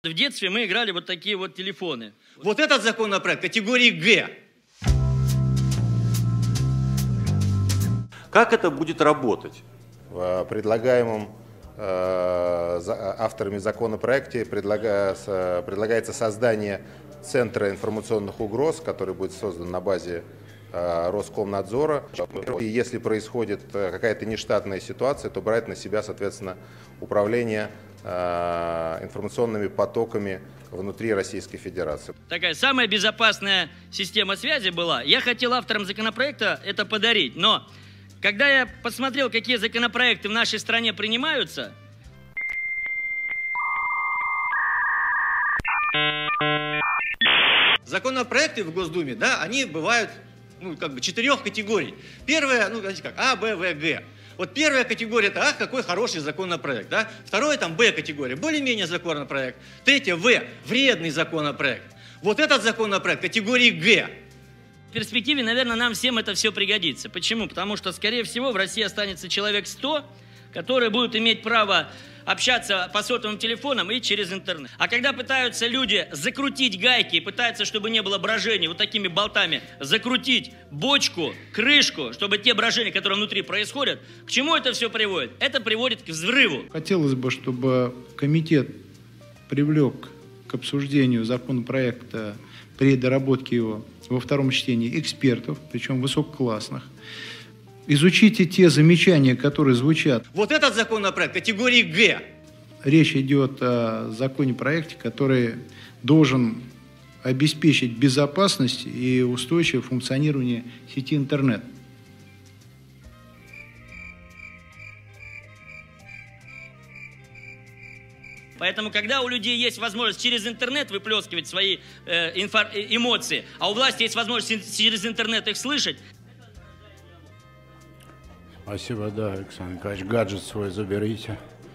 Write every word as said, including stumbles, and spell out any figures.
В детстве мы играли вот такие вот телефоны. Вот этот законопроект категории Г. Как это будет работать? В предлагаемом э, авторами законопроекте предлага, предлагается создание Центра информационных угроз, который будет создан на базе э, Роскомнадзора. И если происходит какая-то нештатная ситуация, то брать на себя, соответственно, управление э, информационными потоками внутри Российской Федерации. Такая самая безопасная система связи была. Я хотел авторам законопроекта это подарить, но когда я посмотрел, какие законопроекты в нашей стране принимаются, Законопроекты в Госдуме, да, они бывают, ну, как бы четырех категорий. Первая, ну, знаете как, А, Б, В, Г. Вот первая категория – это, ах, какой хороший законопроект, да. Второе, там, Б категория, более-менее законопроект. Третье, В, вредный законопроект. Вот этот законопроект категории Г. в перспективе, наверное, нам всем это все пригодится. Почему? Потому что, скорее всего, в России останется человек сто, которые будут иметь право общаться по сотовым телефонам и через интернет. А когда пытаются люди закрутить гайки и пытаются, чтобы не было брожений, вот такими болтами закрутить бочку, крышку, чтобы те брожения, которые внутри происходят, к чему это все приводит? Это приводит к взрыву. Хотелось бы, чтобы комитет привлек к обсуждению законопроекта при доработке его во втором чтении экспертов, причем высококлассных. Изучите те замечания, которые звучат. Вот этот законопроект категории Г. Речь идет о законопроекте, который должен обеспечить безопасность и устойчивое функционирование сети интернет. Поэтому, когда у людей есть возможность через интернет выплескивать свои э, инфо- эмоции, а у власти есть возможность через интернет их слышать. Спасибо, да, Александр Николаевич, гаджет свой заберите.